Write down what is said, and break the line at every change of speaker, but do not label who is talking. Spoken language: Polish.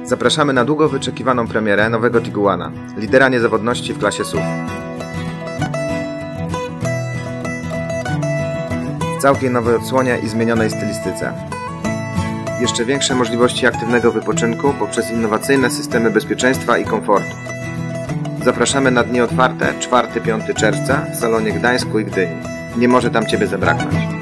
Zapraszamy na długo wyczekiwaną premierę nowego Tiguana, lidera niezawodności w klasie SUV. W całkiem nowej odsłonie i zmienionej stylistyce. Jeszcze większe możliwości aktywnego wypoczynku poprzez innowacyjne systemy bezpieczeństwa i komfortu. Zapraszamy na dni otwarte 4-5 czerwca w salonie Gdańsku i Gdyni. Nie może tam Ciebie zabraknąć.